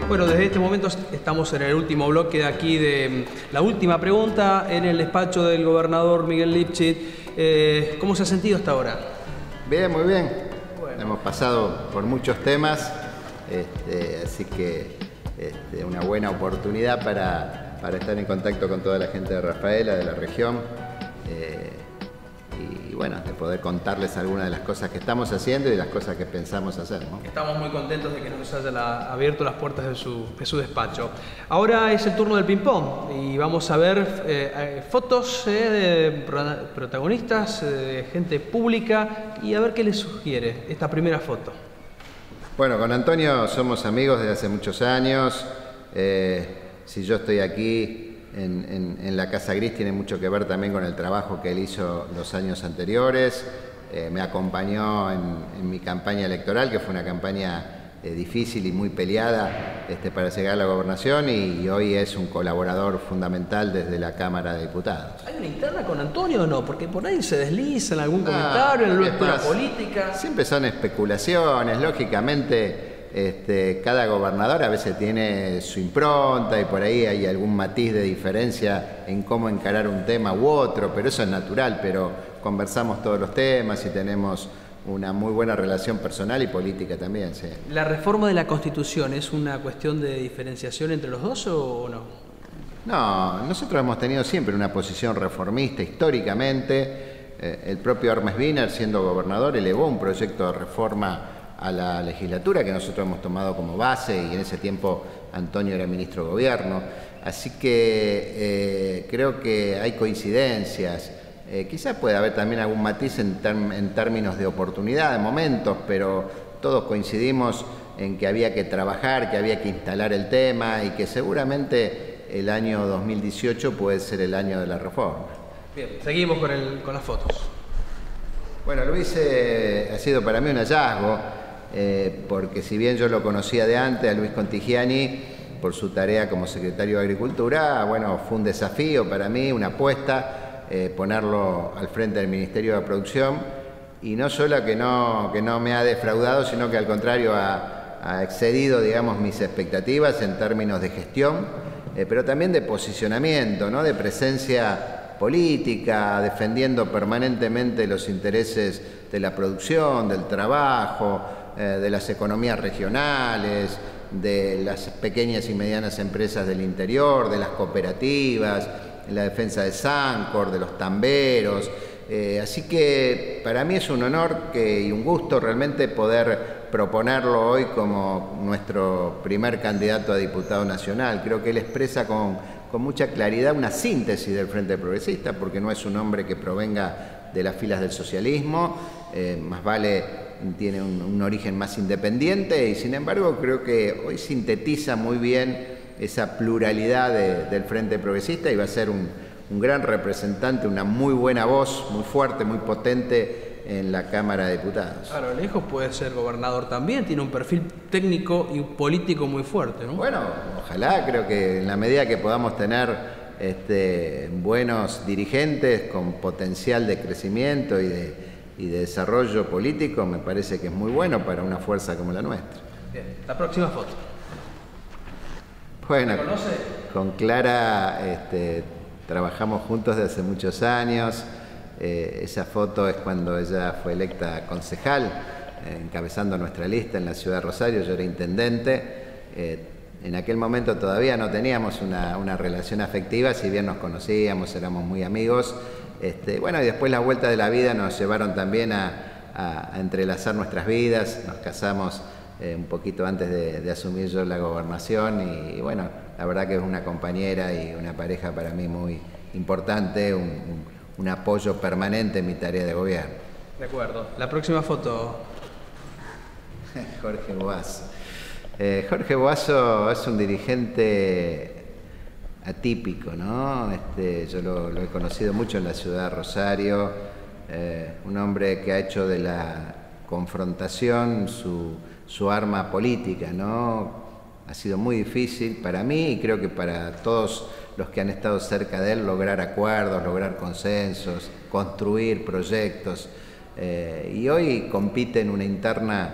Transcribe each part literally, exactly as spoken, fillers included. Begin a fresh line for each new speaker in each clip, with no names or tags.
Bueno, desde este momento estamos en el último bloque de aquí de la última pregunta en el despacho del gobernador Miguel Lifchit. Eh, ¿Cómo se ha sentido hasta ahora?
Bien, muy bien.
Bueno.
Hemos pasado por muchos temas, este, así que este, una buena oportunidad para, para estar en contacto con toda la gente de Rafaela, de la región. Eh, y bueno, de poder contarles algunas de las cosas que estamos haciendo y de las cosas que pensamos hacer, ¿no?
Estamos muy contentos de que nos hayan la, abierto las puertas de su, de su despacho. Ahora es el turno del ping-pong y vamos a ver eh, eh, fotos eh, de protagonistas, eh, de gente pública y a ver qué les sugiere esta primera foto.
Bueno, con Antonio somos amigos desde hace muchos años. Eh, si yo estoy aquí En, en, en la Casa Gris tiene mucho que ver también con el trabajo que él hizo los años anteriores. Eh, me acompañó en, en mi campaña electoral, que fue una campaña eh, difícil y muy peleada este, para llegar a la gobernación, y, y hoy es un colaborador fundamental desde la Cámara de Diputados.
¿Hay una interna con Antonio o no? Porque por ahí se desliza en algún no, comentario, en la lectura política.
Siempre son especulaciones, lógicamente. Este, cada gobernador a veces tiene su impronta y por ahí hay algún matiz de diferencia en cómo encarar un tema u otro, pero eso es natural, pero conversamos todos los temas y tenemos una muy buena relación personal y política también, sí.
¿La reforma de la Constitución es una cuestión de diferenciación entre los dos o no?
No, nosotros hemos tenido siempre una posición reformista históricamente. Eh, el propio Hermes Wiener, siendo gobernador, elevó un proyecto de reforma a la legislatura que nosotros hemos tomado como base, y en ese tiempo Antonio era ministro de gobierno, así que eh, creo que hay coincidencias. Eh, quizás puede haber también algún matiz en, term en términos de oportunidad, de momentos, pero todos coincidimos en que había que trabajar, que había que instalar el tema y que seguramente el año dos mil dieciocho puede ser el año de la reforma.
Bien, seguimos con, el, con las fotos.
Bueno, Luis eh, ha sido para mí un hallazgo. Eh, porque si bien yo lo conocía de antes, a Luis Contigiani, por su tarea como secretario de Agricultura, bueno, fue un desafío para mí, una apuesta, eh, ponerlo al frente del Ministerio de Producción, y no solo que no, que no me ha defraudado, sino que al contrario ha, ha excedido, digamos, mis expectativas en términos de gestión, eh, pero también de posicionamiento, ¿no? De presencia política, defendiendo permanentemente los intereses de la producción, del trabajo, de las economías regionales, de las pequeñas y medianas empresas del interior, de las cooperativas, en la defensa de Sancor, de los tamberos. Eh, así que para mí es un honor que, y un gusto realmente poder proponerlo hoy como nuestro primer candidato a diputado nacional. Creo que él expresa con, con mucha claridad una síntesis del Frente Progresista, porque no es un hombre que provenga de las filas del socialismo, eh, más vale tiene un, un origen más independiente, y sin embargo creo que hoy sintetiza muy bien esa pluralidad de, del Frente Progresista, y va a ser un, un gran representante, una muy buena voz, muy fuerte, muy potente en la Cámara de Diputados.
Claro, lejos puede ser gobernador también, tiene un perfil técnico y político muy fuerte, ¿no?
Bueno, ojalá, creo que en la medida que podamos tener este, buenos dirigentes con potencial de crecimiento y de y de desarrollo político, me parece que es muy bueno para una fuerza como la nuestra.
Bien, la próxima foto.
Bueno,
¿Me conoce?
Con Clara este, trabajamos juntos desde hace muchos años. Eh, esa foto es cuando ella fue electa concejal, eh, encabezando nuestra lista en la ciudad de Rosario. Yo era intendente. Eh, en aquel momento todavía no teníamos una, una relación afectiva, si bien nos conocíamos, éramos muy amigos. Este, bueno, y después las vueltas de la vida nos llevaron también a, a, a entrelazar nuestras vidas. Nos casamos eh, un poquito antes de, de asumir yo la gobernación, y, y bueno, la verdad que es una compañera y una pareja para mí muy importante, un, un, un apoyo permanente en mi tarea de gobierno.
De acuerdo. La próxima foto.
Jorge Boazo. Eh, Jorge Boazo es un dirigente atípico, ¿no? Este, yo lo, lo he conocido mucho en la ciudad de Rosario, eh, un hombre que ha hecho de la confrontación su, su arma política, ¿no? Ha sido muy difícil para mí, y creo que para todos los que han estado cerca de él, lograr acuerdos, lograr consensos, construir proyectos, eh, y hoy compite en una interna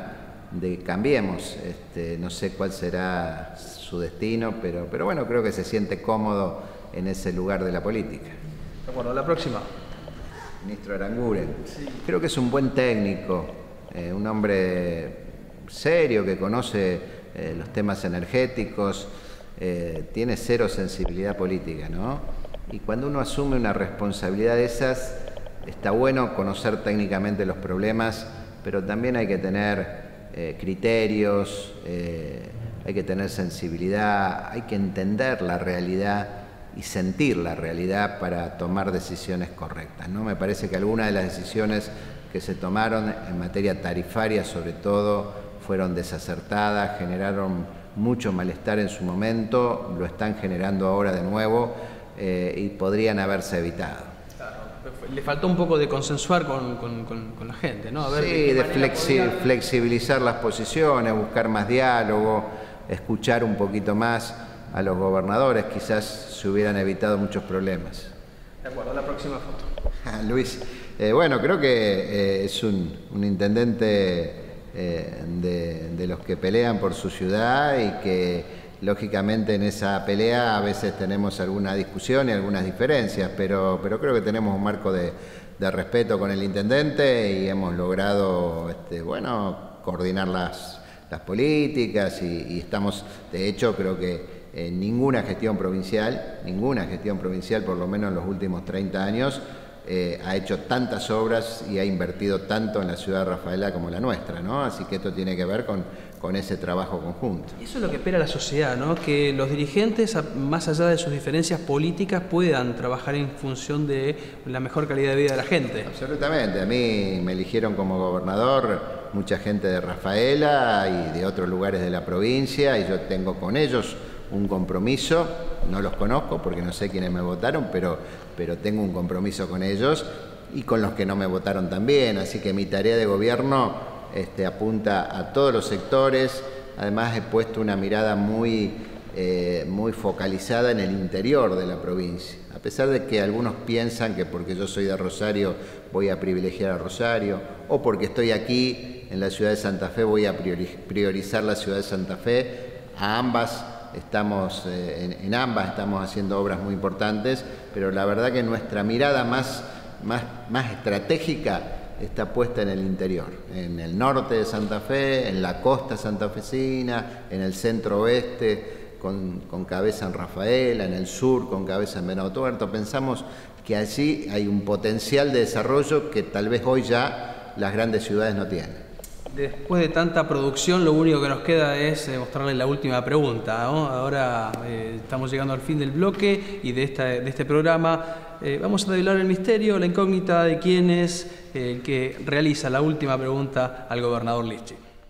de Cambiemos. Este, no sé cuál será su destino, pero, pero bueno, creo que se siente cómodo en ese lugar de la política.
De acuerdo, la próxima.
Ministro Aranguren. Sí. Creo que es un buen técnico, eh, un hombre serio que conoce eh, los temas energéticos, eh, tiene cero sensibilidad política, ¿no? Y cuando uno asume una responsabilidad de esas, está bueno conocer técnicamente los problemas, pero también hay que tener eh, criterios, eh, hay que tener sensibilidad, hay que entender la realidad y sentir la realidad para tomar decisiones correctas, ¿no? Me parece que algunas de las decisiones que se tomaron en materia tarifaria, sobre todo, fueron desacertadas, generaron mucho malestar en su momento, lo están generando ahora de nuevo eh, y podrían haberse evitado.
Claro, le faltó un poco de consensuar con, con, con, con la gente, ¿no? A ver
sí,
de,
de flexi
podría...
flexibilizar las posiciones, buscar más diálogo, escuchar un poquito más a los gobernadores, quizás se hubieran evitado muchos problemas.
De acuerdo, la próxima foto.
Ah, Luis, eh, bueno, creo que eh, es un, un intendente eh, de, de los que pelean por su ciudad y que lógicamente en esa pelea a veces tenemos alguna discusión y algunas diferencias, pero, pero creo que tenemos un marco de, de respeto con el intendente y hemos logrado, este, bueno, coordinar las, las políticas y, y estamos, de hecho, creo que en ninguna gestión provincial, ninguna gestión provincial, por lo menos en los últimos treinta años, eh, ha hecho tantas obras y ha invertido tanto en la ciudad de Rafaela como la nuestra, ¿no? Así que esto tiene que ver con, con ese trabajo conjunto.
Eso es lo que espera la sociedad, ¿no? Que los dirigentes, más allá de sus diferencias políticas, puedan trabajar en función de la mejor calidad de vida de la gente.
Absolutamente. A mí me eligieron como gobernador mucha gente de Rafaela y de otros lugares de la provincia y yo tengo con ellos un compromiso, no los conozco porque no sé quiénes me votaron, pero, pero tengo un compromiso con ellos y con los que no me votaron también, así que mi tarea de gobierno este, apunta a todos los sectores. Además he puesto una mirada muy, eh, muy focalizada en el interior de la provincia, a pesar de que algunos piensan que porque yo soy de Rosario voy a privilegiar a Rosario o porque estoy aquí en la ciudad de Santa Fe voy a priorizar la ciudad de Santa Fe. A ambas Estamos, eh, en, en ambas estamos haciendo obras muy importantes, pero la verdad que nuestra mirada más, más, más estratégica está puesta en el interior, en el norte de Santa Fe, en la costa santafesina, en el centro oeste, con, con cabeza en Rafaela, en el sur con cabeza en Venado Tuerto. Pensamos que allí hay un potencial de desarrollo que tal vez hoy ya las grandes ciudades no tienen.
Después de tanta producción, lo único que nos queda es mostrarle la última pregunta, ¿no? Ahora eh, estamos llegando al fin del bloque y de, esta, de este programa. Eh, vamos a revelar el misterio, la incógnita de quién es el que realiza la última pregunta al gobernador Lichi.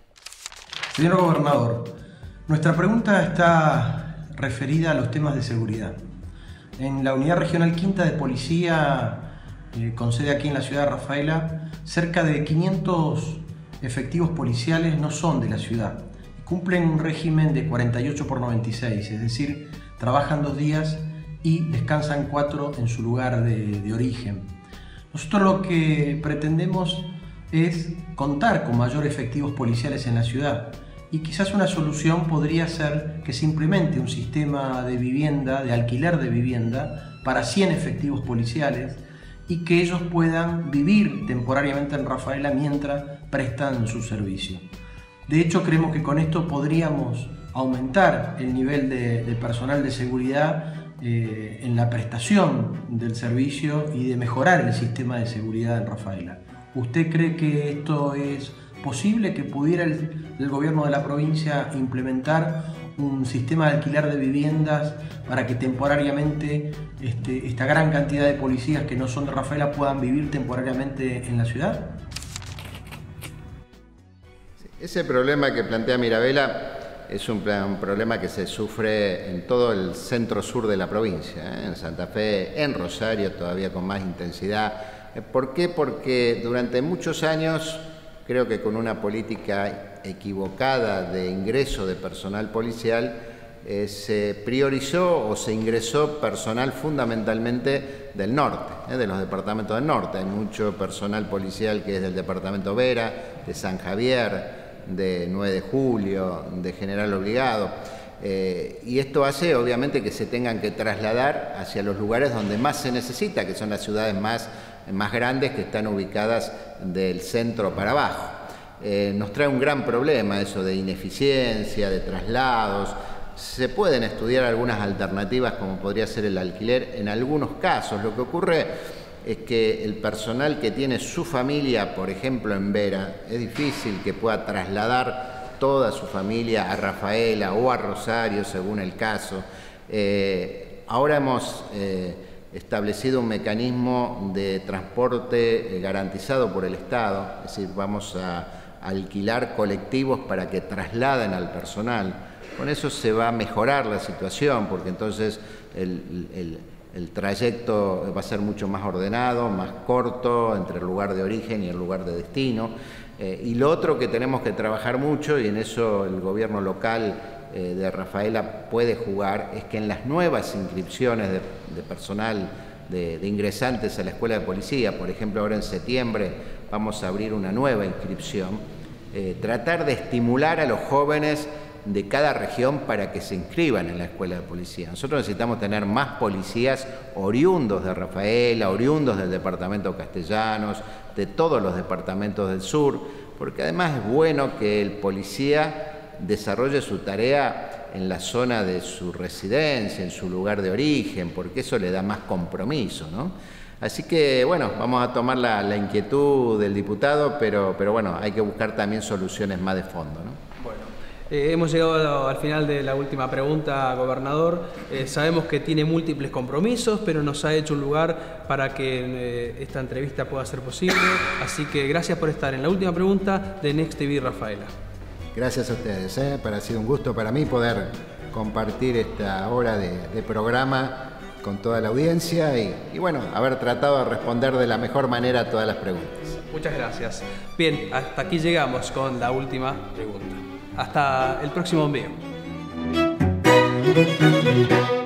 Señor gobernador, nuestra pregunta está referida a los temas de seguridad. En la Unidad Regional Quinta de Policía, eh, con sede aquí en la ciudad de Rafaela, cerca de quinientos efectivos policiales no son de la ciudad. Cumplen un régimen de cuarenta y ocho por noventa y seis, es decir, trabajan dos días y descansan cuatro en su lugar de, de origen. Nosotros lo que pretendemos es contar con mayor efectivos policiales en la ciudad y quizás una solución podría ser que se implemente un sistema de vivienda, de alquiler de vivienda para cien efectivos policiales y que ellos puedan vivir temporariamente en Rafaela mientras prestan su servicio. De hecho, creemos que con esto podríamos aumentar el nivel de, de personal de seguridad eh, en la prestación del servicio y de mejorar el sistema de seguridad en Rafaela. ¿Usted cree que esto es posible, que pudiera el, el gobierno de la provincia implementar un sistema de alquiler de viviendas para que temporariamente este, esta gran cantidad de policías que no son de Rafaela puedan vivir temporariamente en la ciudad?
Ese problema que plantea Mirabella es un, un problema que se sufre en todo el centro sur de la provincia, ¿eh? En Santa Fe, en Rosario todavía con más intensidad. ¿Por qué? Porque durante muchos años, creo que con una política equivocada de ingreso de personal policial, eh, se priorizó o se ingresó personal fundamentalmente del norte, eh, de los departamentos del norte. Hay mucho personal policial que es del departamento Vera, de San Javier, de nueve de julio, de General Obligado. Eh, y esto hace obviamente que se tengan que trasladar hacia los lugares donde más se necesita, que son las ciudades más, más grandes, que están ubicadas del centro para abajo. Eh, nos trae un gran problema eso de ineficiencia, de traslados. Se pueden estudiar algunas alternativas como podría ser el alquiler en algunos casos. Lo que ocurre es que el personal que tiene su familia, por ejemplo en Vera, es difícil que pueda trasladar toda su familia a Rafaela o a Rosario, según el caso. Eh, ahora hemos eh, establecido un mecanismo de transporte eh, garantizado por el Estado, es decir, vamos a alquilar colectivos para que trasladen al personal. Con eso se va a mejorar la situación, porque entonces el, el, el trayecto va a ser mucho más ordenado, más corto entre el lugar de origen y el lugar de destino. Eh, y lo otro que tenemos que trabajar mucho, y en eso el gobierno local eh, de Rafaela puede jugar, es que en las nuevas inscripciones de, de personal, de, de ingresantes a la escuela de policía, por ejemplo ahora en septiembre vamos a abrir una nueva inscripción, eh, tratar de estimular a los jóvenes de cada región para que se inscriban en la escuela de policía. Nosotros necesitamos tener más policías oriundos de Rafaela, oriundos del departamento Castellanos, de todos los departamentos del sur, porque además es bueno que el policía desarrolle su tarea en la zona de su residencia, en su lugar de origen, porque eso le da más compromiso, ¿no? Así que, bueno, vamos a tomar la, la inquietud del diputado, pero, pero bueno, hay que buscar también soluciones más de fondo, ¿no?
Eh, hemos llegado al final de la última pregunta, gobernador. Eh, sabemos que tiene múltiples compromisos, pero nos ha hecho un lugar para que eh, esta entrevista pueda ser posible. Así que gracias por estar en la última pregunta de Next T V Rafaela.
Gracias a ustedes, ¿eh? Para, ha sido un gusto para mí poder compartir esta hora de, de programa con toda la audiencia y, y bueno, haber tratado de responder de la mejor manera a todas las preguntas.
Muchas gracias. Bien, hasta aquí llegamos con la última pregunta. Hasta el próximo envío.